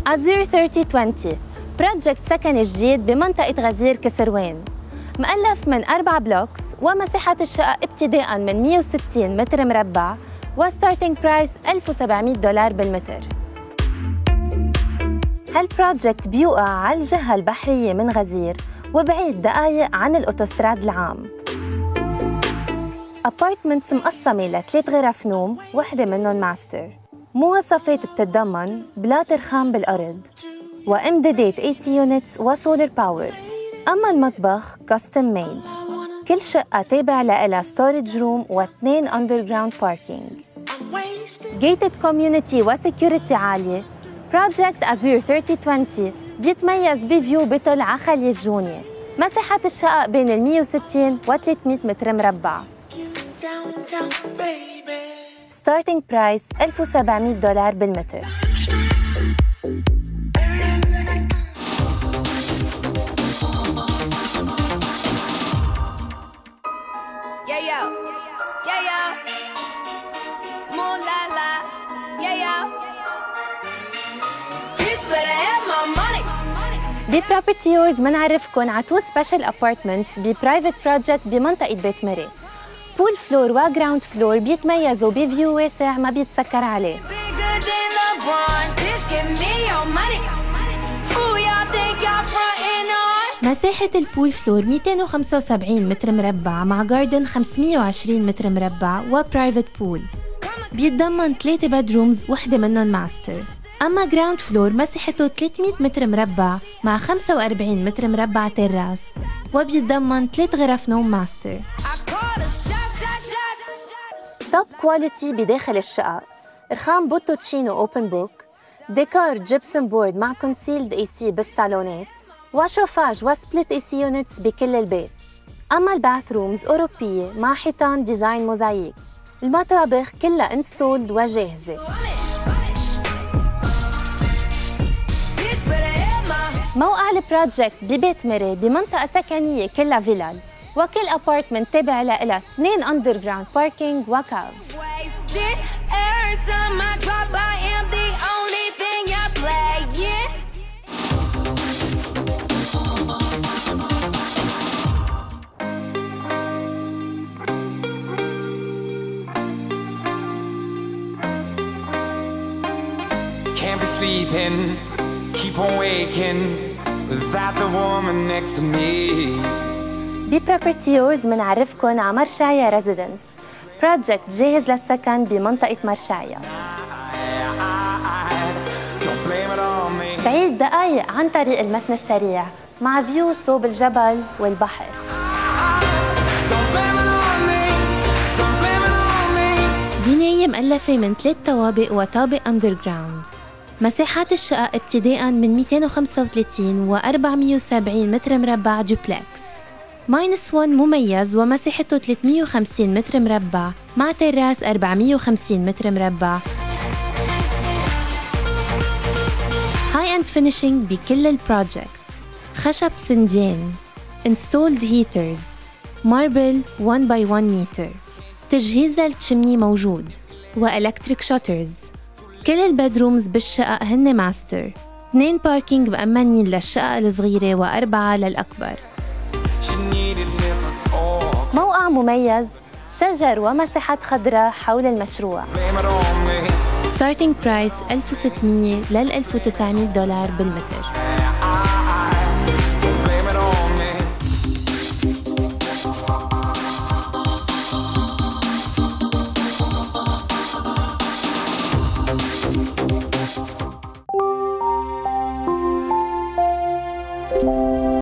أزور 3020 بروجكت سكني جديد بمنطقة غزير كسروان، مؤلف من 4 بلوكس ومساحة الشقق ابتداءً من 160 متر مربع وستارتنج برايس $1700 بالمتر. هالبروجكت بيوقع على الجهة البحرية من غزير وبعيد دقايق عن الأوتوستراد العام. أبارتمنتس مقسمة ل3 غرف نوم، وحدة منهم ماستر. مواصفات بتتضمن بلاط رخام بالأرض وإمدادات AC يونتس وسولر باور. أما المطبخ كاستم ميد. كل شقة تابع لها ستورج روم و2 أندرجراوند باركينج. جيتد كوميونيتي وسكيورتي عالية. بروجكت أزور 3020 بيتميز بفيو بيطل على خليج الجونية. مساحة الشقق بين 160 و 300 متر مربع. ستارتنج برايس $1700 بالمتر. ببروبرتي يورز منعرفكن على 2 سبيشال ابارتمنتس ببرايفت بروجكت بمنطقة بيت مري. بول فلور وجراوند فلور بيتميزوا بفيو واسع ما بيتسكر عليه. مساحة البول فلور 275 متر مربع مع جاردن 520 متر مربع وبرايفت بول. بيتضمن 3 بدرومز، وحدة منهم ماستر. أما جراوند فلور مساحته 300 متر مربع مع 45 متر مربع تراس، وبيتضمن 3 غرف نوم ماستر. توب كواليتي بداخل الشقق، رخام بوتوتشينو اوبن بوك، ديكور جيبسن بورد مع كونسيلد AC بالصالونات، وشوفاج وسبليت AC يونتس بكل البيت. أما الباثرومز أوروبية مع حيطان ديزاين موزاييك. المطابخ كلها انستولد وجاهزة. موقع البروجكت ببيت مري بمنطقة سكنية كلها فيلال، وكل ابارتمنت تابع لها 2 اندرجراوند باركينج وكاف. Can't be sleeping, keep on waking without the woman next to me. ببروبرتي يورز منعرفكن على مرشايا ريزيدنس، بروجكت جاهز للسكن بمنطقة مرشايا. بعيد دقايق عن طريق المتن السريع مع فيو صوب الجبل والبحر. بناية مؤلفة من 3 طوابق وطابق أندرجراوند. مساحات الشقق ابتداءً من 235 و 470 متر مربع دوبلكس. -1 مميز ومساحته 350 متر مربع مع تراس 450 متر مربع. هاي اند فينيشينج بكل البروجكت. خشب سندين، انستولد هيترز، ماربل 1 باي 1 متر. تجهيز للتشمني موجود، والكتريك شاترز. كل البدرومز بالشقق هن ماستر. 2 باركينج مأمنين للشقق الصغيرة و4 للأكبر. موقع مميز، شجر ومساحات خضراء حول المشروع. ستارتنج برايس $1600 ل $1900 بالمتر.